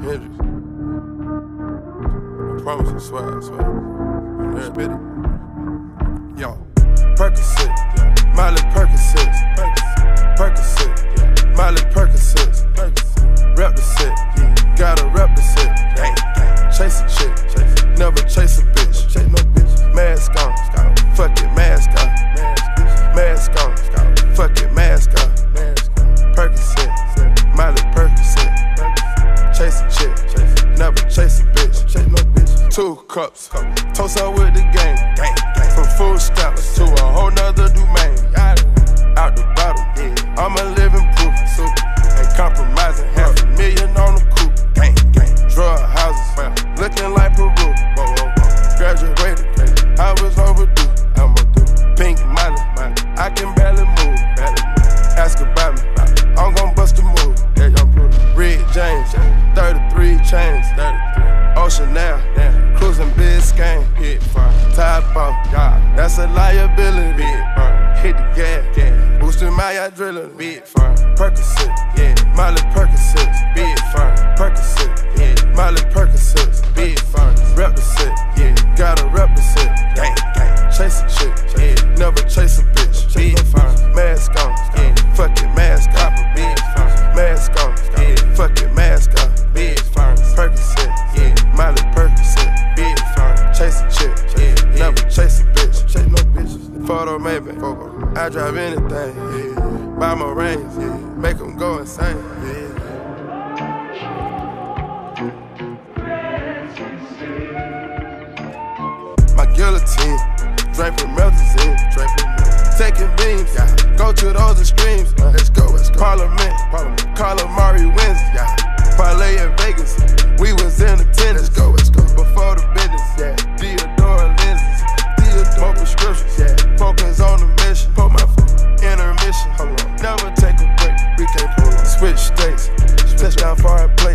Hendrix. I promise, I swear, I swear. I'm there, spit it. Yo, Percocet, Miley Percocet, Percocet, Miley Percocet, rep the set, gotta rep the set. Chase a chick, never chase a bitch. Chase no bitch. Mask on, fuck it, mask on. Mask on, fuck it, mask on. Percocet, Miley Percocet. Chase a chick, never chase a bitch. Chase no bitch. 2 cups, toast up with the game. From food stamps to a whole nother domain. Out the bottle, I'm a living proof. Ain't compromising, $500,000 on the coupe. Drug houses, looking like Peru. Graduated, I was overdue. Pink Molly, I can barely move. Ask about me, I'm gon' bust a move. Red James, 33 chains. Ocean now, cruising Biscayne. Top off, that's a liability. Hit the gas, boosting my adrenaline. Percocet, Miley Percocet, big firm. Percocet, Miley Percocet, big firm. Rep the set, gotta rep the set. Chase a chick, never chase a bitch. Big firm, mask on, fuck it, mask on. Mask on, fuck it, mask on. Big firm, Percocet, Miley Percocet, big firm. Chase a chick, never chase a bitch. Chase no bitches. Photo maybe, I drive anything. Buy my range, make them go insane. My guillotine, draping melazine, taking beams, go to those extremes. Let's go. Parliament, Calamari wins, parlay in Vegas, we was in attendance. Let's go. Before the business, Theodore lenses, more prescriptions, focus on the mission. Put my intermission, never take a break, we can't pull on. Switch states, touchdown foreign place.